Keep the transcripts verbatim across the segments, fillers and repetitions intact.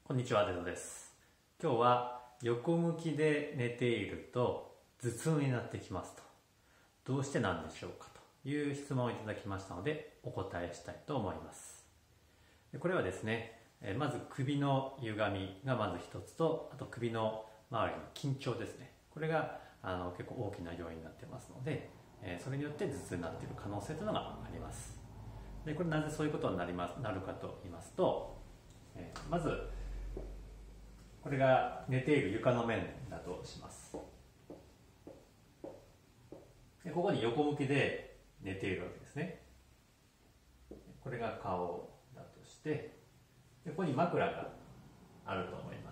こんにちは、デドです。今日は横向きで寝ていると頭痛になってきますと。どうしてなんでしょうかという質問をいただきましたのでお答えしたいと思います。これはですね、まず首の歪みがまず一つと、あと首の周りの緊張ですね。これがあの結構大きな要因になってますので、それによって頭痛になっている可能性というのがあります。でこれなぜそういうことになりますなるかと言いますと、まずこれが寝ている床の面だとします。でここに横向きで寝ているわけですね。これが顔だとして、でここに枕があると思います。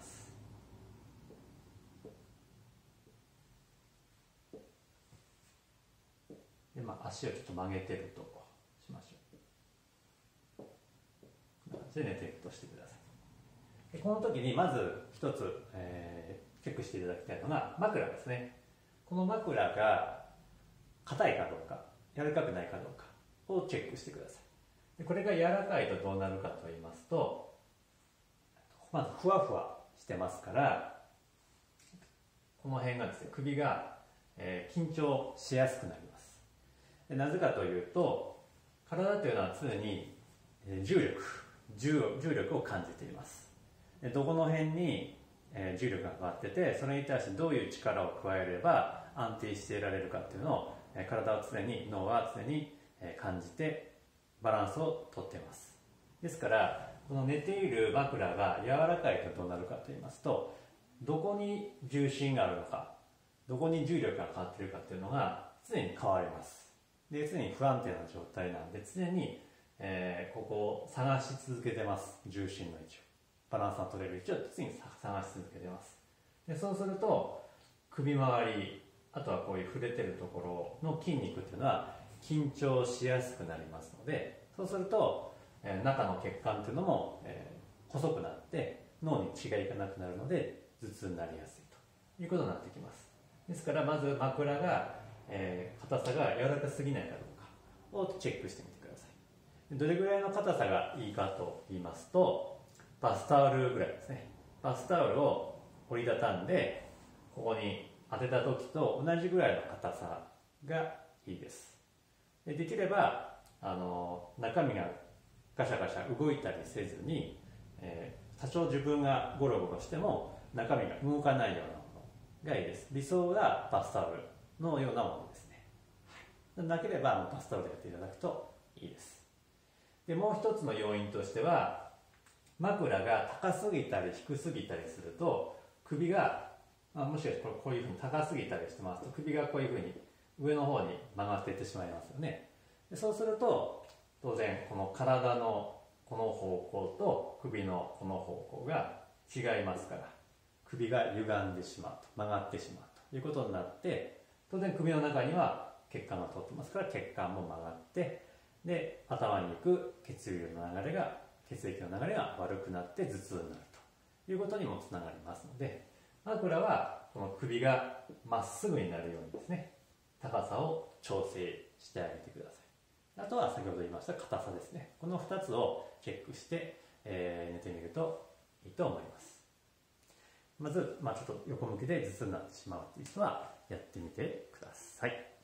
で、まあ、足をちょっと曲げてるとしましょう。こんな感じで寝ているとしてください。この時にまず一つ、えー、チェックしていただきたいのが枕ですね。この枕が硬いかどうか柔らかくないかどうかをチェックしてください。でこれが柔らかいとどうなるかと言いますと、まずふわふわしてますから、この辺がですね、首が、えー、緊張しやすくなります。でなぜかというと、体というのは常に重力重重力を感じています。どこの辺に重力がかかってて、それに対してどういう力を加えれば安定していられるかっていうのを体は常に脳は常に感じてバランスをとっています。ですからこの寝ている枕が柔らかいとどうなるかと言いますと、どこに重心があるのか、どこに重力がかかっているかっていうのが常に変わります。で常に不安定な状態なんで、常に、えー、ここを探し続けてます。重心の位置を、バランスが取れる位置を常に探し続けてます。でそうすると首周り、あとはこういう触れてるところの筋肉っていうのは緊張しやすくなりますので、そうすると、えー、中の血管っていうのも、えー、細くなって脳に血がいかなくなるので頭痛になりやすいということになってきます。ですからまず枕が、えー、硬さが柔らかすぎないかどうかをチェックしてみてください。どれぐらいの硬さがいいかと言いますと、バスタオルぐらいですね。バスタオルを折りたたんでここに当てた時と同じぐらいの硬さがいいです。で, できればあの中身がガシャガシャ動いたりせずに、えー、多少自分がゴロゴロしても中身が動かないようなものがいいです。理想がバスタオルのようなものですね。はい、なければバスタオルでやっていただくといいです。でもう一つの要因としては、枕が高すぎたり低すぎたりすると首が、まあ、もしかしてこういうふうに高すぎたりしてますと、首がこういうふうに上の方に曲がっていってしまいますよね。でそうすると当然この体のこの方向と首のこの方向が違いますから、首が歪んでしまうと、曲がってしまうということになって、当然首の中には血管が通ってますから血管も曲がって、で頭に行く血流の流れが血液の流れが悪くなって頭痛になるということにもつながりますので、枕はこの首がまっすぐになるようにですね、高さを調整してあげてください。あとは先ほど言いました硬さですね。このふたつをチェックして、えー、寝てみるといいと思います。まず、まあ、ちょっと横向きで頭痛になってしまうという人はやってみてください。